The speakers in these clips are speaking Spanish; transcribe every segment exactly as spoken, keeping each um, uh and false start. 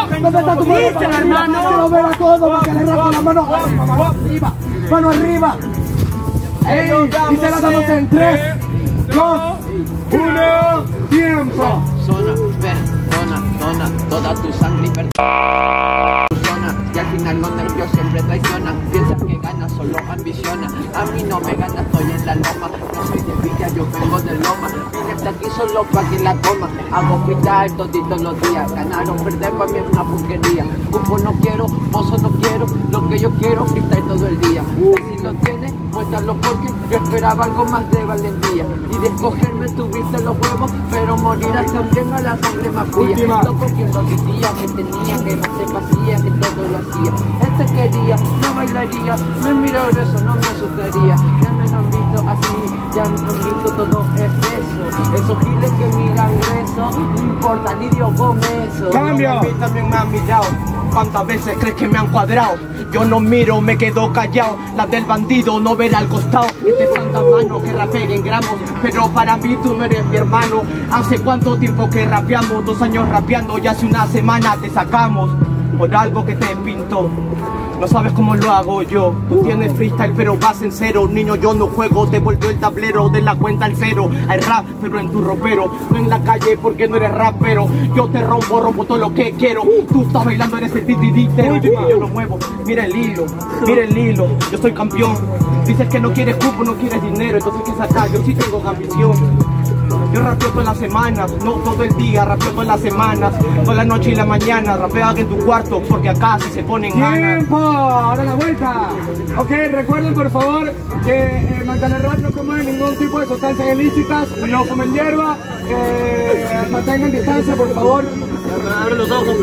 ¿Dónde está tu mano para arriba? Quiero ver a todos para que le rapen la mano. Mano arriba, mano arriba. Ey, y se la damos en tres, dos, uno, tiempo. Zona, perdona, dona toda tu sangre y perdona tu zona. Y al final los nervios siempre traicionan. Piensas que ganas, solo ambiciona. A mí no me gana, estoy en la loma. No soy de Villa, yo vengo de Loma. Vine hasta aquí solo pa' que la toma. Hago freestyle toditos los días. Ganar o perder para mí es una porquería. Cupo no quiero, pozo no quiero. Lo que yo quiero, freestyle todo el día. Y si lo tienes, muéstralo porque yo esperaba algo más de valentía. Y de escogerme tuviste los huevos, pero morirás también a la sangre más fría. Loco quien lo decía, que tenía, que no se pasía, que todo lo hacía. Este quería, no bailaría, me miro eso, no me asustaría. Ya me han visto así, ya me han visto todo es eso. Esos giles que miran eso, no importa, ni Dios Gómez. Cambio. A mí también me han mirado. ¿Cuántas veces crees que me han cuadrado? Yo no miro, me quedo callado. La del bandido no verá al costado. Este santa mano que rapeen en gramos. Pero para mí tú no eres mi hermano. ¿Hace cuánto tiempo que rapeamos? Dos años rapeando y hace una semana te sacamos. Por algo que te pinto. No sabes cómo lo hago yo. Tú tienes freestyle pero vas en cero. Niño, yo no juego, te volvió el tablero de la cuenta al cero. Hay rap pero en tu ropero, no en la calle porque no eres rapero. Yo te rompo, rompo todo lo que quiero. Tú estás bailando, eres el titiritero. Yo lo muevo, mira el hilo, mira el hilo. Yo soy campeón. Dices que no quieres cupo, no quieres dinero. Entonces ¿qué sacar? Yo sí tengo ambición. Yo rapeo todas las semanas, no todo el día, rapeo todas las semanas, toda la noche y la mañana, rapeo en tu cuarto porque acá sí se ponen ganas. ¡Tiempo! Ahora la vuelta. Ok, recuerden por favor que eh, Mantener Rap no come ningún tipo de sustancias ilícitas, no comen hierba, eh, mantengan distancia por favor. Abre los ojos,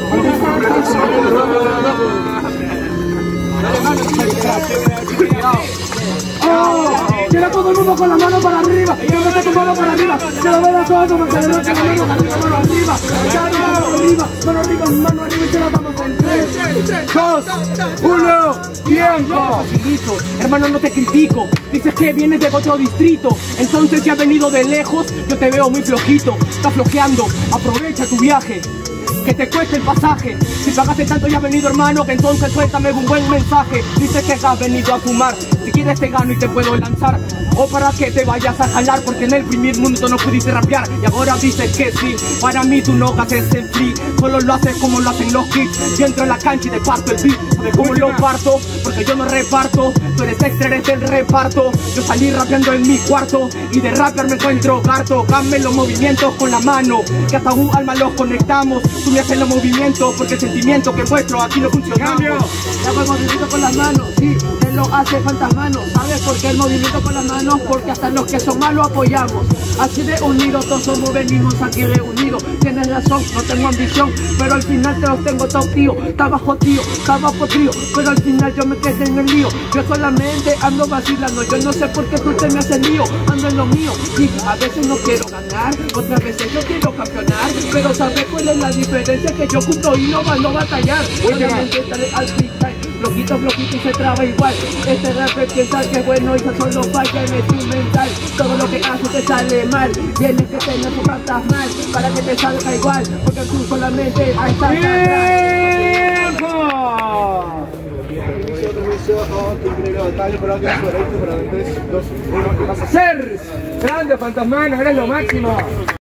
¡Oh! Quiero todo el mundo con la mano para arriba. Quiero que tu mano para arriba. Quiero ver a todos Mantener Rap con la mano para arriba, mano arriba. Mano arriba, mano arriba, mano arriba y se la damos en tres, dos, uno, tiempo. Facilito, hermano, no te critico. Dices que vienes de otro distrito. Entonces si has venido de lejos, yo te veo muy flojito. Estás flojeando, aprovecha tu viaje. Que te cueste el pasaje. Si pagaste tanto y has venido, hermano, que entonces suéltame un buen mensaje. Dices que has venido a fumar. Si quieres te gano y te puedo lanzar. O para que te vayas a jalar, porque en el primer minuto no pudiste rapear. Y ahora dices que sí. Para mí tú no haces el free. Solo lo haces como lo hacen los kids. Yo entro en la cancha y te parto el beat. ¿Sabes cómo lo parto? Porque yo no reparto. Tú eres extra, eres del reparto. Yo salí rapeando en mi cuarto. Y de rapper me encuentro harto. Cambien los movimientos con la mano, que hasta un alma los conectamos. Tú me haces los movimientos porque el sentimiento que muestro aquí no funciona. Cambio. Ya hago el movimiento con las manos, sí, él lo hace faltas manos. ¿Sabes por qué el movimiento con las manos? Porque hasta los que son malos apoyamos. Así de unidos todos somos, venimos aquí reunidos. Tienes razón, no tengo ambición, pero al final te los tengo todos, tío. Está bajo tío, está bajo tío, pero al final yo me quedé en el lío. Yo solamente ando vacilando, yo no sé por qué tú te me haces lío. Ando en lo mío, sí, a veces no quiero ganar, otras veces yo quiero campeonar. Pero ¿sabes cuál es la diferencia? Que yo cumplo y no mando a batallar. Obviamente sale al freestyle, flojito, flojito y se traba igual. Este rapper piensa que es bueno y solo falla en el instrumental. Todo lo que hace te sale mal, tienes que tener tu ratas mal para que te salga igual, porque tú solamente a estar ¡tiempo! ¡Ser! ¡Grande, Fantasmano! ¡Eres lo máximo!